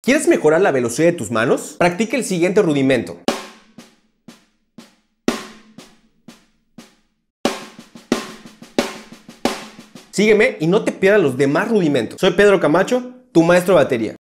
¿Quieres mejorar la velocidad de tus manos? Practica el siguiente rudimento. Sígueme y no te pierdas los demás rudimentos. Soy Pedro Camacho, tu maestro de batería.